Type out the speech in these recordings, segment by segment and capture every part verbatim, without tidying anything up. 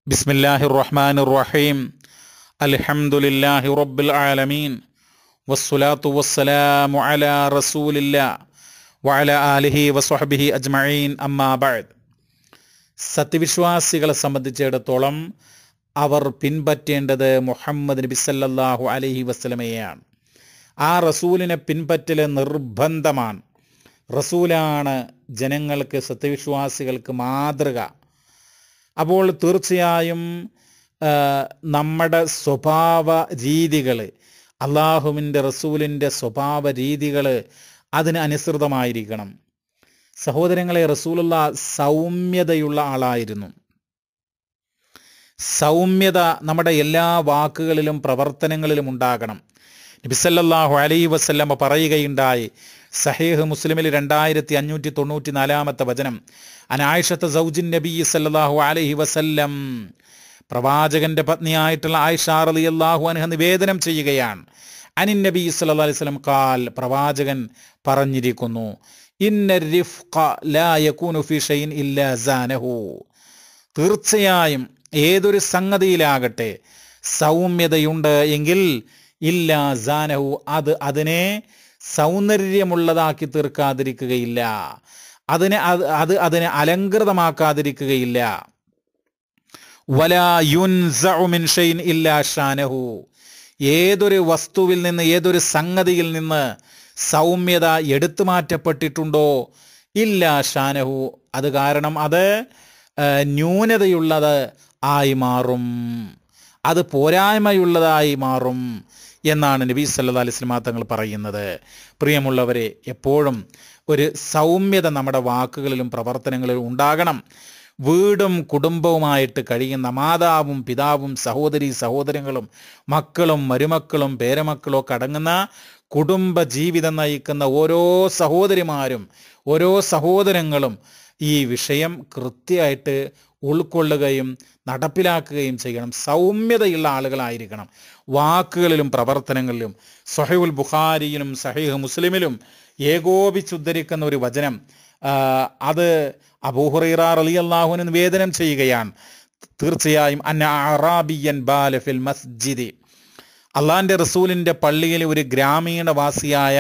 ബിസ്മില്ലാഹിർ റഹ്മാനിർ റഹീം. അൽഹംദുലില്ലാഹി റബ്ബിൽ ആലമീൻ വസ്സലാത്തു വസ്സലാമു അലാ റസൂലില്ലാഹ് വഅലാ ആലിഹി വസ്വഹ്ബിഹി അജ്മഈൻ. അമ്മാ ബഅദ്. സത്യവിശ്വാസികളെ സംബന്ധിച്ചിടത്തോളം അവർ പിൻപറ്റേണ്ടത് മുഹമ്മദ് നബി സല്ലല്ലാഹു അലൈഹി വസല്ലമയെയാണ്. ആ റസൂലിനെ പിൻപറ്റൽ നിർബന്ധമാണ്. റസൂലാണ് ജനങ്ങൾക്ക്, സത്യവിശ്വാസികൾക്ക് മാതൃക. അപ്പോൾ തീർച്ചയായും നമ്മുടെ സ്വഭാവ രീതികൾ, അള്ളാഹുവിൻ്റെ റസൂലിൻ്റെ സ്വഭാവ രീതികൾ അതിന് അനുസൃതമായിരിക്കണം. സഹോദരങ്ങളെ, റസൂലുള്ള സൗമ്യതയുള്ള ആളായിരുന്നു. സൗമ്യത നമ്മുടെ എല്ലാ വാക്കുകളിലും പ്രവർത്തനങ്ങളിലും ഉണ്ടാകണം. നബി സല്ലല്ലാഹു അലൈഹി വസല്ലമ പറയുകയുണ്ടായി, സഹീഹ് മുസ്ലിമിൽ രണ്ടായിരത്തി അഞ്ഞൂറ്റി തൊണ്ണൂറ്റി നാലാമത്തെ വചനം, അൻ ആയിഷത്ത സൗജിൻ നബി സല്ലല്ലാഹു അലൈഹി വസല്ലം, പ്രവാചകന്റെ പത്നിയായിട്ടുള്ള ആയിഷ റളിയല്ലാഹു അൻഹ നിവേദനം ചെയ്യുകയാണ്, അനിൻ നബി സല്ലല്ലാഹു അലൈഹി വസല്ലം ഖാൽ, പ്രവാചകൻ പറഞ്ഞിരിക്കുന്നു, ഇന്ന റിഫ്ഖ ലാ യകൂനു ഫീ ഷൈഇൻ ഇല്ലാ സാനഹു, തീർച്ചയായും ഏതൊരു സംഗതിയിലാകട്ടെ സൗമ്യതയുണ്ട് എങ്കിൽ ഇല്ലാ സാനഹു, അത് അതിനെ സൗന്ദര്യമുള്ളതാക്കി തീർക്കാതിരിക്കുകയില്ല, അതിനെ അത് അത് അതിനെ അലങ്കൃതമാക്കാതിരിക്കുകയില്ല. വലാ യുൻസഉ മിൻ ഷൈഇൻ ഇല്ലാ ഷാനഹു, ഏതൊരു വസ്തുവിൽ നിന്ന്, ഏതൊരു സംഗതിയിൽ നിന്ന് സൗമ്യത എടുത്തു മാറ്റപ്പെട്ടിട്ടുണ്ടോ ഇല്ലാ ഷാനഹു, അത് കാരണം അത് ന്യൂനതയുള്ളത് ആയി മാറും, അത് പോരായ്മയുള്ളതായി മാറും എന്നാണ് നബി സല്ലല്ലാഹു അലൈഹി വസല്ലം തങ്ങൾ പറയുന്നത്. പ്രിയമുള്ളവരെ, എപ്പോഴും ഒരു സൗമ്യത നമ്മുടെ വാക്കുകളിലും പ്രവർത്തനങ്ങളിലും ഉണ്ടാകണം. വീടും കുടുംബവുമായിട്ട് കഴിയുന്ന മാതാവും പിതാവും സഹോദരി സഹോദരങ്ങളും മക്കളും മരുമക്കളും പേരമക്കളും ഒക്കെ അടങ്ങുന്ന കുടുംബ ജീവിതം നയിക്കുന്ന ഓരോ സഹോദരിമാരും ഓരോ സഹോദരങ്ങളും ഈ വിഷയം കൃത്യമായിട്ട് ഉൾക്കൊള്ളുകയും നടപ്പിലാക്കുകയും ചെയ്യണം. സൗമ്യതയുള്ള ആളുകളായിരിക്കണം വാക്കുകളിലും പ്രവർത്തനങ്ങളിലും. സ്വഹീഹുൽ ബുഖാരിയിലും സഹീഹ് മുസ്ലിമിലും ഏകോപിച്ചുദ്ധരിക്കുന്ന ഒരു വചനം, അത് അബൂ ഹുറൈറ റളിയല്ലാഹു അൻഹു നിവേദനം ചെയ്യുകയാണ്, തീർച്ചയായും അന്ന അറാബിയൻ ബാല ഫിൽ മസ്ജിദി, അള്ളാഹിൻ്റെ റസൂലിൻ്റെ പള്ളിയിൽ ഒരു ഗ്രാമീണവാസിയായ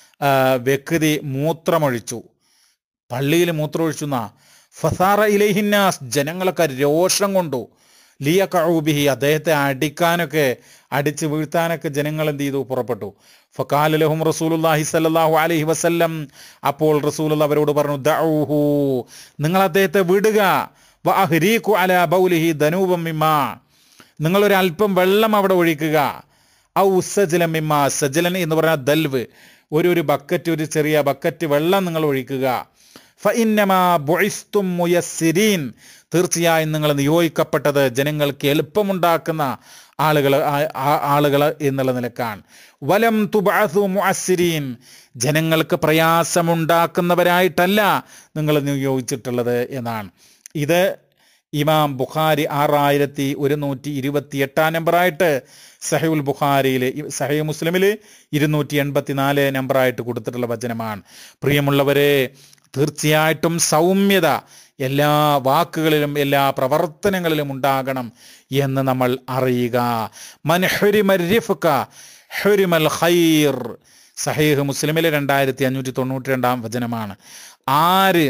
വ്യക്തി മൂത്രമൊഴിച്ചു, പള്ളിയിൽ മൂത്രമൊഴിച്ചു എന്നാ. ഫസാറ ഇലൈഹിന്നാസ്, ജനങ്ങളൊക്കെ രോഷം കൊണ്ടു. ലിയഖഉബിഹി, അദ്ദേഹത്തെ അടിക്കാനൊക്കെ അടിച്ച് വീഴ്ത്താനൊക്കെ ജനങ്ങൾ എന്ത് ചെയ്തു, പുറപ്പെട്ടു. ഫഖാല ലഹും റസൂലുള്ളാഹി സ്വല്ലല്ലാഹു അലൈഹി വസല്ലം, അപ്പോൾ റസൂലുള്ള അവരോട് പറഞ്ഞു, ദഊഹു, നിങ്ങൾ അദ്ദേഹത്തെ വിടുക. വഅഹ്രീഖു അലാ ബൗലിഹി ദനൂബം മിമ്മാ, നിങ്ങളൊരല്പം വെള്ളം അവിടെ ഒഴിക്കുക. ഔ സജലം മിമ്മാ, സജലൻ എന്ന് പറഞ്ഞാൽ ദൽവ്, ഒരു ഒരു ബക്കറ്റ്, ഒരു ചെറിയ ബക്കറ്റ് വെള്ളം നിങ്ങൾ ഒഴിക്കുക. ഫഇന്നമാ ബുഇസ്തും മുയസ്സിരീൻ, തീർച്ചയായും നിങ്ങൾ നിയോഗിക്കപ്പെട്ടത് ജനങ്ങൾക്ക് എളുപ്പമുണ്ടാക്കുന്ന ആളുകൾ ആളുകൾ എന്നുള്ള നിലക്കാണ്. വലം തുബഅസു മുഅസ്സിരീൻ, ജനങ്ങൾക്ക് പ്രയാസമുണ്ടാക്കുന്നവരായിട്ടല്ല നിങ്ങൾ നിയോഗിച്ചിട്ടുള്ളത് എന്നാണ്. ഇത് ഇമാം ബുഖാരി ആറായിരത്തി ഒരുന്നൂറ്റി ഇരുപത്തി എട്ടാം നമ്പറായിട്ട് സഹീഹുൽ ബുഖാരിയിൽ, സഹീഹ് മുസ്ലിമിൽ ഇരുന്നൂറ്റി എൺപത്തി നാല് നമ്പറായിട്ട് കൊടുത്തിട്ടുള്ള വചനമാണ്. പ്രിയമുള്ളവരെ, തീർച്ചയായിട്ടും സൗമ്യത എല്ലാ വാക്കുകളിലും എല്ലാ പ്രവർത്തനങ്ങളിലും ഉണ്ടാകണം എന്ന് നമ്മൾ അറിയുക. മൻ ഹുരിമ റിഫ്ക ഹുരിമൽ ഖൈർ, സഹീഹ് മുസ്ലിമിലെ രണ്ടായിരത്തി അഞ്ഞൂറ്റി തൊണ്ണൂറ്റി രണ്ടാം വചനമാണ്. ആര്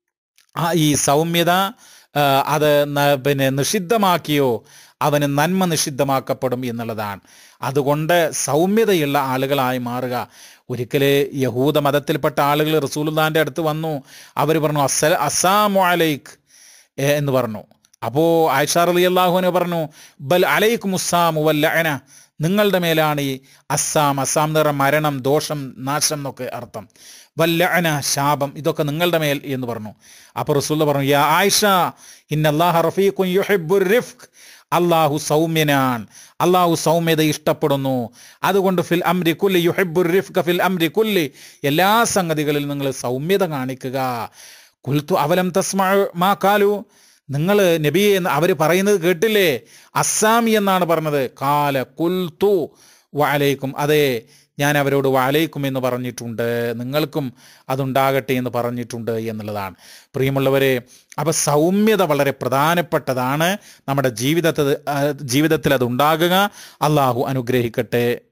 ഈ സൗമ്യത അത് പിന്നെ നിഷിദ്ധമാക്കിയോ അവന് നന്മ നിഷിദ്ധമാക്കപ്പെടും എന്നുള്ളതാണ്. അതുകൊണ്ട് സൗമ്യതയുള്ള ആളുകളായി മാറുക. ഒരിക്കല് യഹൂദ മതത്തിൽപ്പെട്ട ആളുകൾ റസൂലുള്ളാഹിന്റെ അടുത്ത് വന്നു. അവർ പറഞ്ഞു, അസ്സ അസ്സാമു അലൈക്ക് എന്ന് പറഞ്ഞു. അപ്പോൾ ആയിഷ റളിയല്ലാഹു അൻഹ പറഞ്ഞു, ബൽ അലൈക്കുമുസ്സാമു വൽ ലഅന, നിങ്ങളുടെ മേലാണ് ഈ അസ്സാം, അസ്സാം എന്ന് പറഞ്ഞാൽ മരണം, ദോഷം, നാശം എന്നൊക്കെ അർത്ഥം. വൽ ലഅന, ശാപം, ഇതൊക്കെ നിങ്ങളുടെ മേൽ എന്ന് പറഞ്ഞു. അപ്പോൾ റസൂൽ പറഞ്ഞു, യാ ആയിഷ ഇന്നല്ലാഹ റഫീഖുൻ യുഹിബ്ബുർ റിഫ്ഖ്, അള്ളാഹു സൗമ്യനാണ്, അള്ളാഹു സൗമ്യത ഇഷ്ടപ്പെടുന്നു. അതുകൊണ്ട് ഫിൽ അംരി കുല്ലി യുഹിബ്ബുർ റിഫ്ഖ ഫിൽ അംരി കുല്ലി, എല്ലാ സംഗതികളിൽ നിങ്ങൾ സൗമ്യത കാണിക്കുക. ഖുൽതു അവലം തസ്മഉ മാ ഖാലു, നിങ്ങൾ നബിയെ അവർ പറയുന്നത് കേട്ടില്ലേ? അസ്സാമി എന്നാണ് പറഞ്ഞത്. ഖാല ഖുൽതു വഅലൈക്കും, അതെ ഞാൻ അവരോട് വാലൈക്കും എന്ന് പറഞ്ഞിട്ടുണ്ട്, നിങ്ങൾക്കും അതുണ്ടാകട്ടെ എന്ന് പറഞ്ഞിട്ടുണ്ട് എന്നുള്ളതാണ്. പ്രിയമുള്ളവരെ, അപ്പോൾ സൗമ്യത വളരെ പ്രധാനപ്പെട്ടതാണ്. നമ്മുടെ ജീവിതത്തിൽ ജീവിതത്തിൽ അതുണ്ടാകുക. അള്ളാഹു അനുഗ്രഹിക്കട്ടെ.